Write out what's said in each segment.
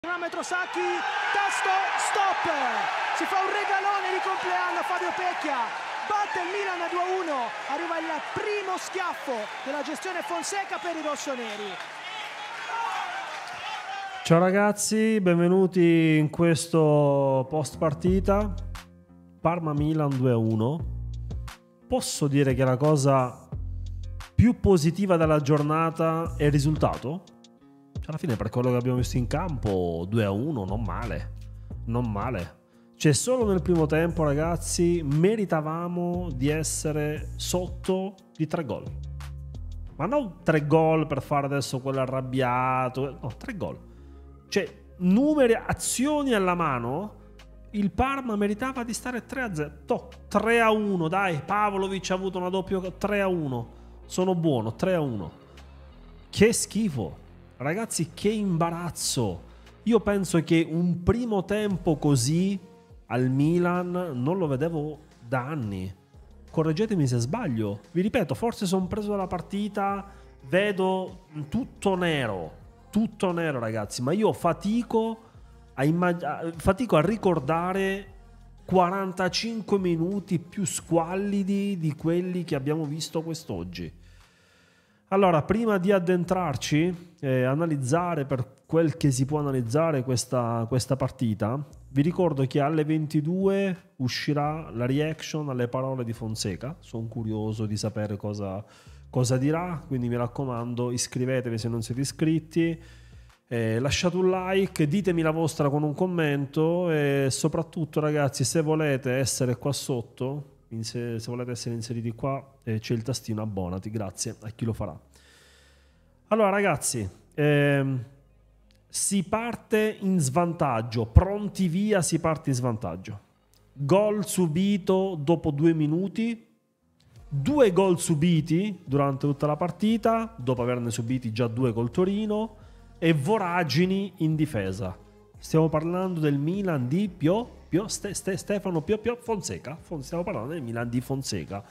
Parametro Sacchi, tasto, stop! Si fa un regalone di compleanno a Fabio Pecchia, batte il Milan 2-1, arriva il primo schiaffo della gestione Fonseca per i rossoneri. Ciao ragazzi, benvenuti in questo post partita. Parma-Milan 2-1. Posso dire che la cosa più positiva della giornata è il risultato? Alla fine, per quello che abbiamo visto in campo, 2-1, non male. Non male. Cioè, solo nel primo tempo, ragazzi, meritavamo di essere sotto di 3 gol. Ma non 3 gol per fare adesso quello arrabbiato. No, 3 gol. Cioè, numeri, azioni alla mano, il Parma meritava di stare 3-0. 3-1, dai. Pavlovic ha avuto una doppia 3-1. Sono buono, 3-1. Che schifo. Ragazzi, che imbarazzo. Io penso che un primo tempo così al Milan non lo vedevo da anni. Correggetemi se sbaglio. Vi ripeto, forse sono preso dalla partita, vedo tutto nero, ragazzi, ma io fatico a ricordare 45 minuti più squallidi di quelli che abbiamo visto quest'oggi. Allora, prima di addentrarci e analizzare per quel che si può analizzare questa partita, vi ricordo che alle 22 uscirà la reaction alle parole di Fonseca. Sono curioso di sapere cosa dirà, quindi mi raccomando, iscrivetevi se non siete iscritti, lasciate un like, ditemi la vostra con un commento e soprattutto, ragazzi, se volete essere qua sotto, se volete essere inseriti qua, c'è il tastino abbonati, grazie a chi lo farà. Allora ragazzi, si parte in svantaggio, pronti via, si parte in svantaggio. Gol subito dopo 2 minuti, 2 gol subiti durante tutta la partita, dopo averne subiti già 2 col Torino, e voragini in difesa. Stiamo parlando del Milan di Stefano Fonseca. Stiamo parlando del Milan di Fonseca.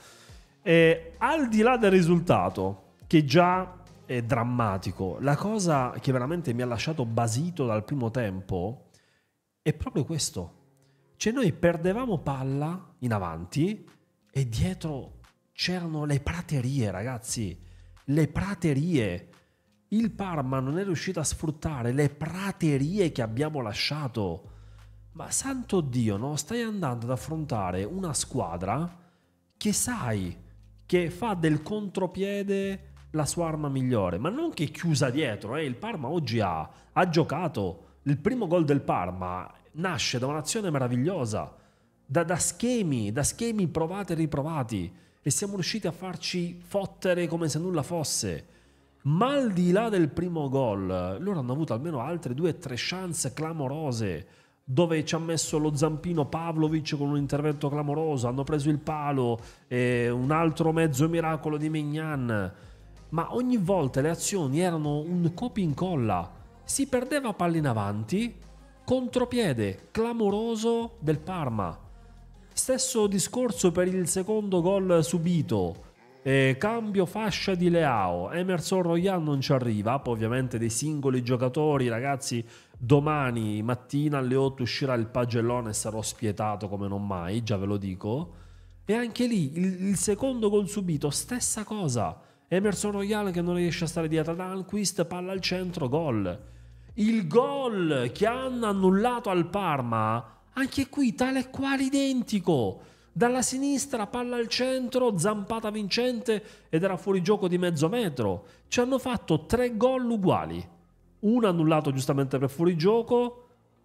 E al di là del risultato, che già è drammatico, la cosa che veramente mi ha lasciato basito dal primo tempo è proprio questo. Cioè, noi perdevamo palla in avanti e dietro c'erano le praterie, ragazzi. Le praterie. Il Parma non è riuscito a sfruttare le praterie che abbiamo lasciato. Ma santo Dio, no? Stai andando ad affrontare una squadra che sai che fa del contropiede la sua arma migliore, ma non che è chiusa dietro. Il Parma oggi ha giocato. Il primo gol del Parma nasce da un'azione meravigliosa, da schemi provati e riprovati, e siamo riusciti a farci fottere come se nulla fosse. Ma al di là del primo gol, loro hanno avuto almeno altre 2 o 3 chance clamorose, dove ci ha messo lo zampino Pavlovic con un intervento clamoroso, hanno preso il palo, un altro mezzo miracolo di Maignan, ma ogni volta le azioni erano un copia e incolla. Si perdeva palla in avanti, contropiede clamoroso del Parma. Stesso discorso per il secondo gol subito. Cambio fascia di Leao, Emerson Royal non ci arriva. Poi ovviamente dei singoli giocatori, ragazzi, domani mattina alle 8 uscirà il pagellone e sarò spietato come non mai, già ve lo dico. E anche lì il secondo gol subito, stessa cosa. Emerson Royal che non riesce a stare dietro ad Almqvist, palla al centro, gol. Il gol che hanno annullato al Parma, anche qui tale e quale identico. Dalla sinistra, palla al centro, zampata vincente ed era fuori gioco di mezzo metro. Ci hanno fatto 3 gol uguali. Uno annullato giustamente per fuorigioco,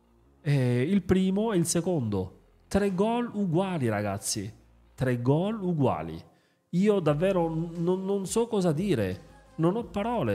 il primo e il secondo. 3 gol uguali, ragazzi. 3 gol uguali. Io davvero non so cosa dire. Non ho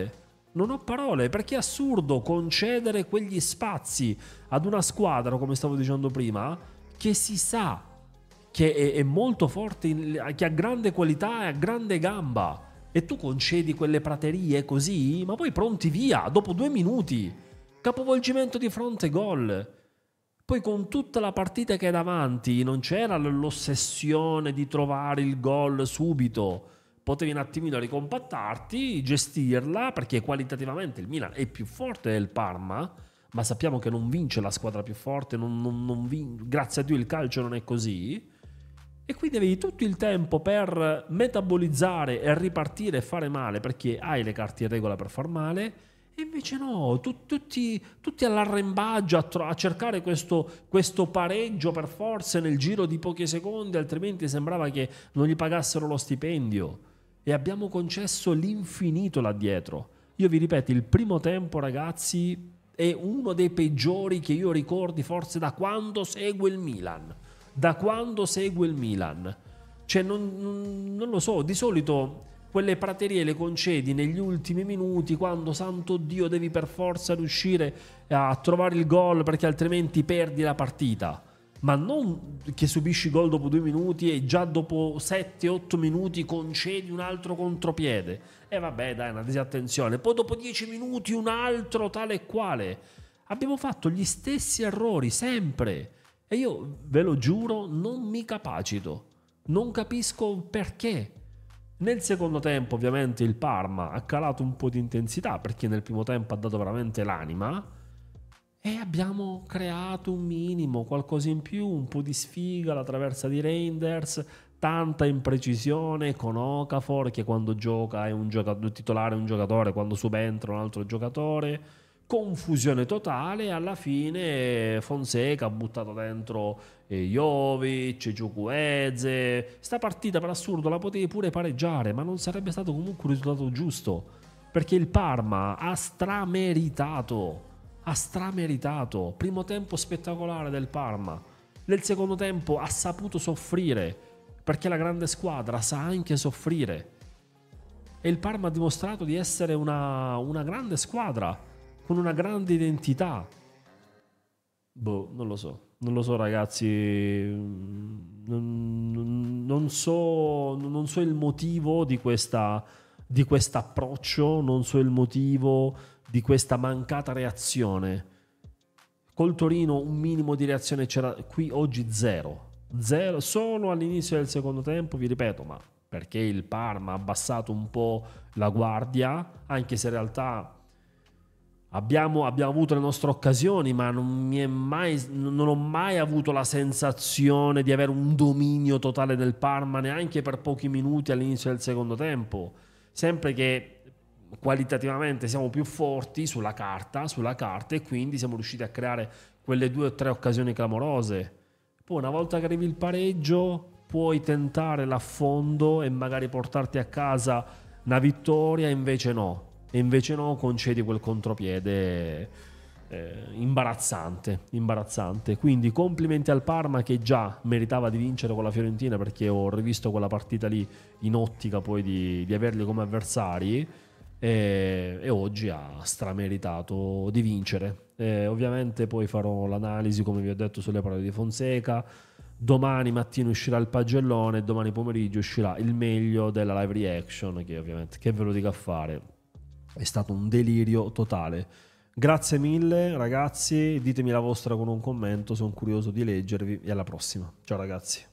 parole, perché è assurdo concedere quegli spazi ad una squadra, come stavo dicendo prima, che si sa che è molto forte, che ha grande qualità e ha grande gamba, e tu concedi quelle praterie così, ma poi pronti via, dopo 2 minuti, capovolgimento di fronte, gol. Poi con tutta la partita che è davanti non c'era l'ossessione di trovare il gol subito, potevi un attimino ricompattarti, gestirla, perché qualitativamente il Milan è più forte del Parma, ma sappiamo che non vince la squadra più forte, grazie a Dio il calcio non è così, e quindi avevi tutto il tempo per metabolizzare e ripartire e fare male, perché hai le carte in regola per far male. E invece no, tutti all'arrembaggio a cercare questo pareggio per forza nel giro di pochi secondi, altrimenti sembrava che non gli pagassero lo stipendio. E abbiamo concesso l'infinito là dietro. Io vi ripeto, il primo tempo, ragazzi, è uno dei peggiori che io ricordi forse da quando seguo il Milan. Cioè non lo so, di solito quelle praterie le concedi negli ultimi minuti, quando, santo Dio, devi per forza riuscire a trovare il gol perché altrimenti perdi la partita. Ma non che subisci gol dopo 2 minuti e già dopo 7-8 minuti concedi un altro contropiede. E vabbè, dai, una disattenzione. Poi dopo 10 minuti un altro tale e quale. Abbiamo fatto gli stessi errori sempre. E io, ve lo giuro, non mi capacito. Non capisco perché. Nel secondo tempo, ovviamente, il Parma ha calato un po' di intensità, perché nel primo tempo ha dato veramente l'anima, e abbiamo creato un minimo, qualcosa in più, un po' di sfiga, la traversa di Reinders, tanta imprecisione con Okafor, che quando gioca è un giocatore titolare, un giocatore, quando subentra un altro giocatore, confusione totale. Alla fine Fonseca ha buttato dentro Jovic, Chukwueze. Sta partita, per assurdo, la potevi pure pareggiare, ma non sarebbe stato comunque un risultato giusto, perché il Parma ha strameritato. Primo tempo spettacolare del Parma. Nel secondo tempo ha saputo soffrire, perché la grande squadra sa anche soffrire, e il Parma ha dimostrato di essere una grande squadra con una grande identità. Non lo so, ragazzi. Non so il motivo di questa approccio, non so il motivo di questa mancata reazione. Col Torino un minimo di reazione c'era, qui oggi zero, solo all'inizio del secondo tempo, vi ripeto, ma perché il Parma ha abbassato un po' la guardia, anche se in realtà abbiamo avuto le nostre occasioni, ma non ho mai avuto la sensazione di avere un dominio totale del Parma, neanche per pochi minuti all'inizio del secondo tempo. Sempre che qualitativamente siamo più forti sulla carta, e quindi siamo riusciti a creare quelle 2 o 3 occasioni clamorose. Poi una volta che arrivi il pareggio puoi tentare l'affondo e magari portarti a casa una vittoria, invece no, concedi quel contropiede imbarazzante. Quindi complimenti al Parma, che già meritava di vincere con la Fiorentina, perché ho rivisto quella partita lì in ottica poi di averli come avversari, e oggi ha strameritato di vincere. Ovviamente poi farò l'analisi, come vi ho detto, sulle parole di Fonseca. Domani mattina uscirà il pagellone e domani pomeriggio uscirà il meglio della live reaction, che ovviamente, che ve lo dico a fare, è stato un delirio totale. Grazie mille, ragazzi, ditemi la vostra con un commento, sono curioso di leggervi, e alla prossima. Ciao ragazzi.